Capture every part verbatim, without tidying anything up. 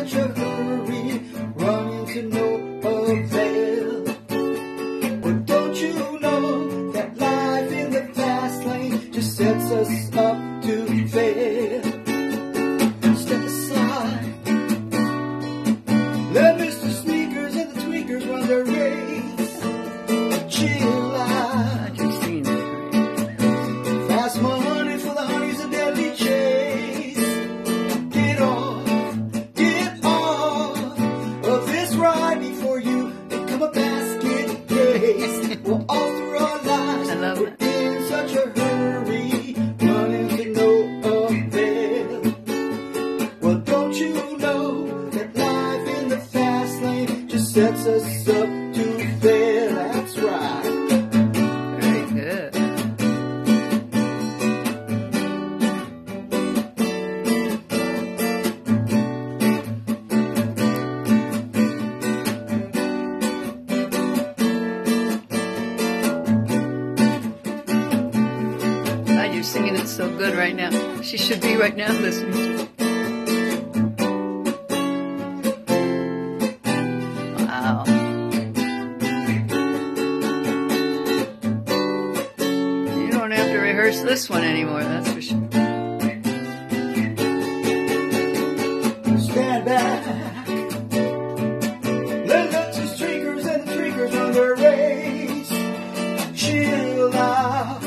such a hurry, running to no avail. But don't you know that life in the fast lane just sets us up to fail? Step aside, let Mister Sneakers and the Tweakers run their race. Chill out, fast money for the honey's a deadly chase. Get off, get off of this ride before you become a basket case. Well, all through our lives, we're in such a hurry, running to no avail. Well, don't you know that life in the fast lane just sets us up to fail? That's right. Very good. God, you're singing it so good right now. She should be right now listening to it. Wow. You don't have to rehearse this one anymore, that's for sure. Stand back, let the two streakers and the tweakers run their race. Chill out,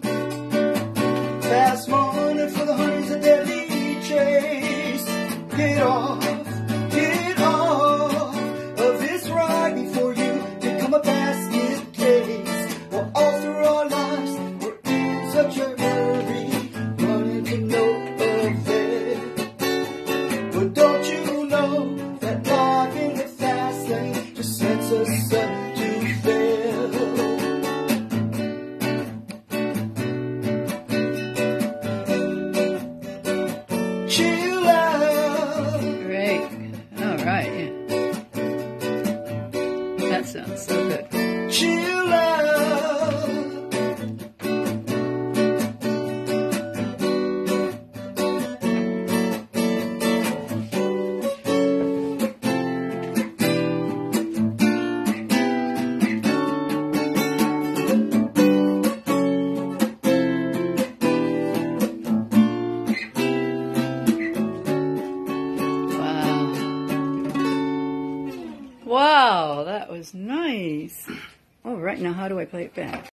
fast money for the honey's a deadly chase. Get off, get off of this ride before you become a basket case. Well, all through our lives, we're in such a hurry, running to no avail. But don't you know that life in the fast lane just sets us up to fail? Chill out. Great. All right. Yeah. That sounds so good. Chill out. Wow. Wow, that was nice. All right, now how do I play it back?